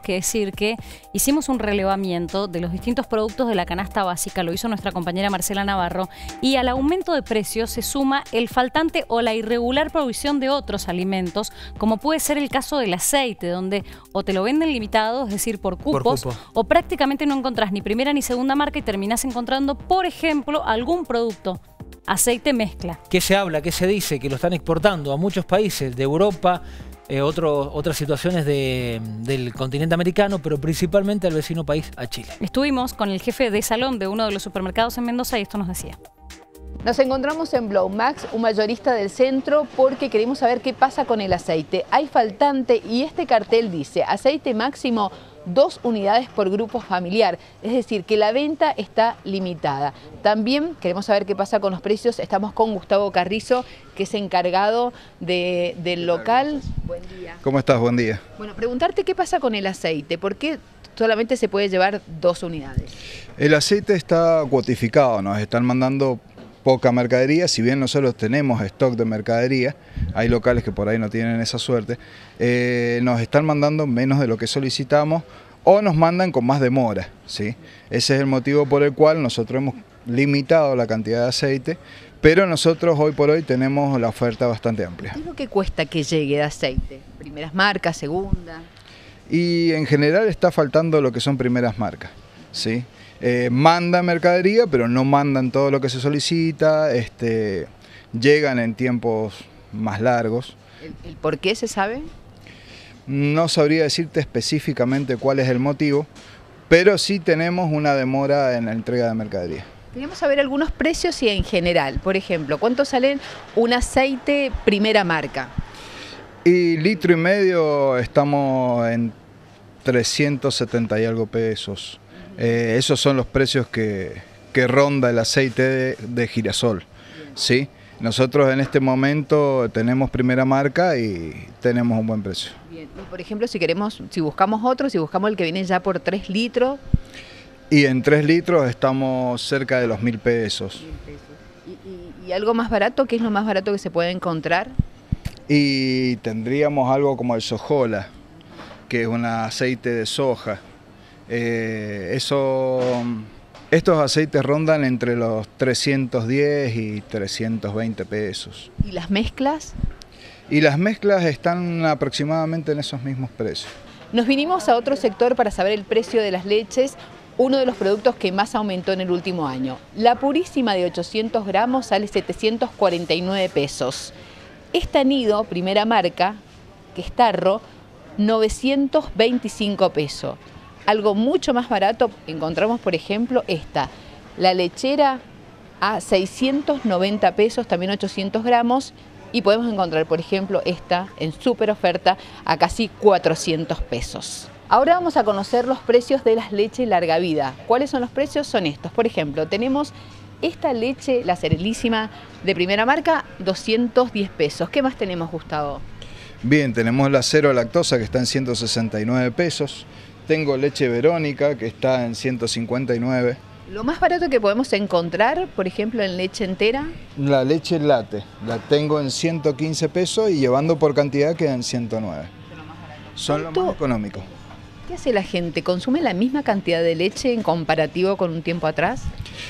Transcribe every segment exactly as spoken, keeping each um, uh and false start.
que decir que hicimos un relevamiento de los distintos productos de la canasta básica, lo hizo nuestra compañera Marcela Navarro, y al aumento de precios se suma el faltante o la irregular provisión de otros alimentos, como puede ser el caso del aceite, donde o te lo venden limitado, es decir, por cupos, por cupo. o prácticamente no encontrás ni primera ni segunda marca y terminás encontrando, por ejemplo, algún producto, aceite mezcla. ¿Qué se habla? ¿Qué se dice? Que lo están exportando a muchos países de Europa, eh, otro, otras situaciones de, del continente americano, pero principalmente al vecino país, a Chile. Estuvimos con el jefe de salón de uno de los supermercados en Mendoza y esto nos decía. Nos encontramos en Blaumax, un mayorista del centro, porque queremos saber qué pasa con el aceite. Hay faltante y este cartel dice aceite máximo dos unidades por grupo familiar, es decir, que la venta está limitada. También queremos saber qué pasa con los precios. Estamos con Gustavo Carrizo, que es encargado de, del local. Buen día. ¿Cómo estás? Buen día. Bueno, preguntarte qué pasa con el aceite. ¿Por qué solamente se puede llevar dos unidades? El aceite está cuotificado, nos están mandando poca mercadería, si bien nosotros tenemos stock de mercadería, hay locales que por ahí no tienen esa suerte, eh, nos están mandando menos de lo que solicitamos o nos mandan con más demora, ¿sí? Ese es el motivo por el cual nosotros hemos limitado la cantidad de aceite, pero nosotros hoy por hoy tenemos la oferta bastante amplia. ¿Qué es lo que cuesta que llegue de aceite? ¿Primeras marcas, segunda? Y en general está faltando lo que son primeras marcas, ¿sí? Eh, mandan mercadería, pero no mandan todo lo que se solicita, este, llegan en tiempos más largos. ¿El, el por qué se sabe? No sabría decirte específicamente cuál es el motivo, pero sí tenemos una demora en la entrega de mercadería. Queríamos saber algunos precios y en general. Por ejemplo, ¿cuánto sale un aceite primera marca? Y litro y medio estamos en trescientos setenta y algo pesos. Eh, esos son los precios que, que ronda el aceite de, de girasol, ¿sí? Nosotros en este momento tenemos primera marca y tenemos un buen precio. Bien. Y por ejemplo, si queremos, si buscamos otro, si buscamos el que viene ya por tres litros. Y en tres litros estamos cerca de los mil pesos. Mil pesos. ¿Y, y, y algo más barato? ¿Qué es lo más barato que se puede encontrar? Y tendríamos algo como el sojola, que es un aceite de soja. Eh, eso, estos aceites rondan entre los trescientos diez y trescientos veinte pesos. ¿Y las mezclas? Y las mezclas están aproximadamente en esos mismos precios. Nos vinimos a otro sector para saber el precio de las leches, uno de los productos que más aumentó en el último año. La purísima de ochocientos gramos sale setecientos cuarenta y nueve pesos. Esta nido, primera marca, que es tarro, novecientos veinticinco pesos. Algo mucho más barato encontramos, por ejemplo, esta, la lechera a seiscientos noventa pesos, también ochocientos gramos, y podemos encontrar, por ejemplo, esta en súper oferta a casi cuatrocientos pesos. Ahora vamos a conocer los precios de las leches larga vida. ¿Cuáles son los precios? Son estos. Por ejemplo, tenemos esta leche, la Cerelísima de primera marca, doscientos diez pesos. ¿Qué más tenemos, Gustavo? Bien, tenemos la cero lactosa que está en ciento sesenta y nueve pesos. Tengo leche Verónica que está en ciento cincuenta y nueve. Lo más barato que podemos encontrar, por ejemplo, en leche entera. La leche Late la tengo en ciento quince pesos y llevando por cantidad queda en ciento nueve. Son lo más económicos. ¿Qué hace la gente? ¿Consume la misma cantidad de leche en comparativo con un tiempo atrás?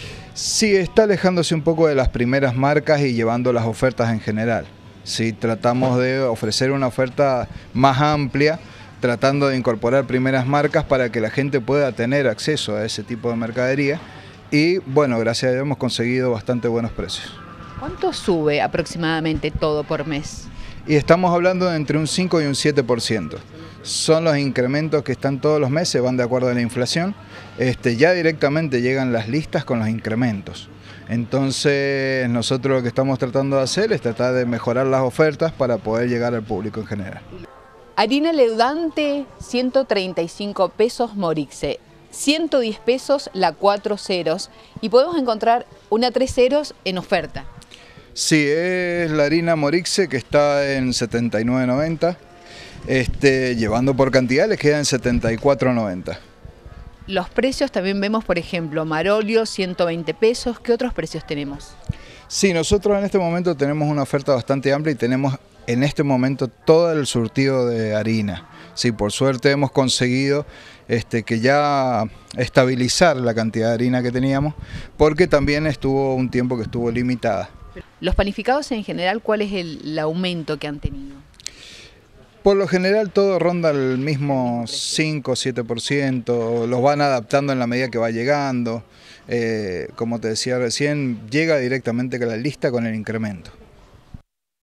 Sí, está alejándose un poco de las primeras marcas y llevando las ofertas en general. Sí, tratamos de ofrecer una oferta más amplia, tratando de incorporar primeras marcas para que la gente pueda tener acceso a ese tipo de mercadería y bueno, gracias a Dios hemos conseguido bastante buenos precios. ¿Cuánto sube aproximadamente todo por mes? Y estamos hablando de entre un cinco y un siete por ciento. Son los incrementos que están todos los meses, van de acuerdo a la inflación. Este, ya directamente llegan las listas con los incrementos. Entonces nosotros lo que estamos tratando de hacer es tratar de mejorar las ofertas para poder llegar al público en general. Harina leudante, ciento treinta y cinco pesos Morixe, ciento diez pesos la cuatro ceros y podemos encontrar una tres ceros en oferta. Sí, es la harina Morixe que está en setenta y nueve noventa, este, llevando por cantidad les queda en setenta y cuatro noventa. Los precios también vemos, por ejemplo, Marolio, ciento veinte pesos. ¿Qué otros precios tenemos? Sí, nosotros en este momento tenemos una oferta bastante amplia y tenemos en este momento todo el surtido de harina. Sí, por suerte hemos conseguido este, que ya estabilizar la cantidad de harina que teníamos, porque también estuvo un tiempo que estuvo limitada. Los panificados en general, ¿cuál es el, el aumento que han tenido? Por lo general todo ronda el mismo cinco o siete por ciento, los van adaptando en la medida que va llegando. Eh, como te decía recién, llega directamente con la lista con el incremento.